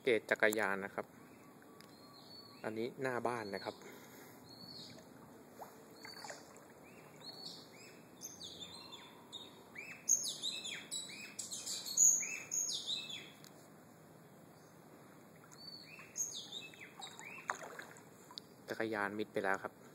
เกตจักรยานนะครับอันนี้หน้าบ้านนะครับจักรยานมิดไปแล้วครับ